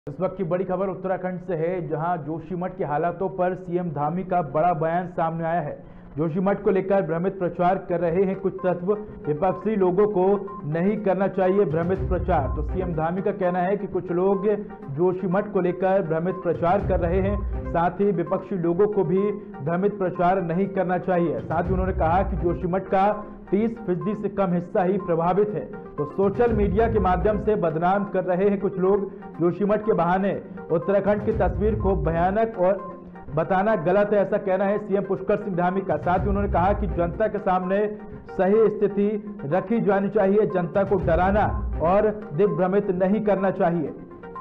इस वक्त की बड़ी खबर उत्तराखंड से है, जहां जोशीमठ के हालातों पर सीएम धामी का बड़ा बयान सामने आया है। जोशीमठ को लेकर भ्रमित प्रचार कर रहे हैं कुछ तत्व। विपक्षी लोगों को नहीं करना चाहिए भ्रमित प्रचार। तो सीएम धामी का कहना है कि कुछ लोग जोशीमठ को लेकर भ्रमित प्रचार कर रहे हैं, साथ ही विपक्षी लोगों को भी भ्रमित प्रचार नहीं करना चाहिए। साथ ही उन्होंने कहा कि जोशीमठ का 30% से कम हिस्सा ही प्रभावित है, तो सोशल मीडिया के माध्यम से बदनाम कर रहे हैं कुछ लोग। जोशीमठ के बहाने उत्तराखंड की तस्वीर को भयानक और बताना गलत है, ऐसा कहना है सीएम पुष्कर सिंह धामी का। साथ ही उन्होंने कहा कि जनता के सामने सही स्थिति रखी जानी चाहिए, जनता को डराना और दिग्भ्रमित नहीं करना चाहिए।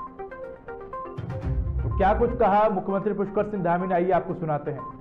तो क्या कुछ कहा मुख्यमंत्री पुष्कर सिंह धामी ने, आइए आपको सुनाते हैं।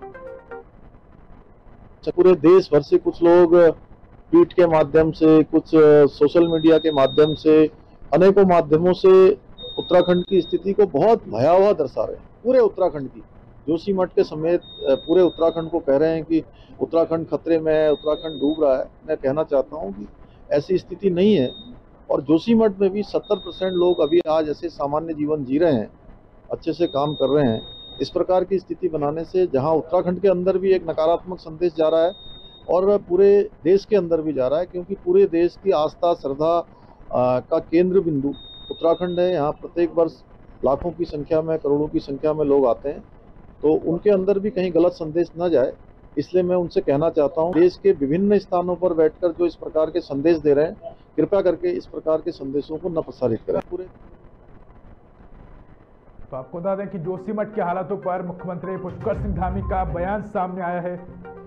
पूरे देश भर से कुछ लोग ट्वीट के माध्यम से, कुछ सोशल मीडिया के माध्यम से, अनेकों माध्यमों से उत्तराखंड की स्थिति को बहुत भयावह दर्शा रहे हैं। पूरे उत्तराखंड की, जोशीमठ के समेत पूरे उत्तराखंड को कह रहे हैं कि उत्तराखंड खतरे में है, उत्तराखंड डूब रहा है। मैं कहना चाहता हूं कि ऐसी स्थिति नहीं है। और जोशीमठ में भी 70% लोग अभी आज ऐसे सामान्य जीवन जी रहे हैं, अच्छे से काम कर रहे हैं। इस प्रकार की स्थिति बनाने से जहां उत्तराखंड के अंदर भी एक नकारात्मक संदेश जा रहा है और पूरे देश के अंदर भी जा रहा है, क्योंकि पूरे देश की आस्था श्रद्धा का केंद्र बिंदु उत्तराखंड है। यहाँ प्रत्येक वर्ष लाखों की संख्या में, करोड़ों की संख्या में लोग आते हैं, तो उनके अंदर भी कहीं गलत संदेश न जाए, इसलिए मैं उनसे कहना चाहता हूँ, देश के विभिन्न स्थानों पर बैठकर जो इस प्रकार के संदेश दे रहे हैं, कृपया करके इस प्रकार के संदेशों को न प्रसारित करें। पूरे तो आपको बता दें कि जोशीमठ के हालातों पर मुख्यमंत्री पुष्कर सिंह धामी का बयान सामने आया है।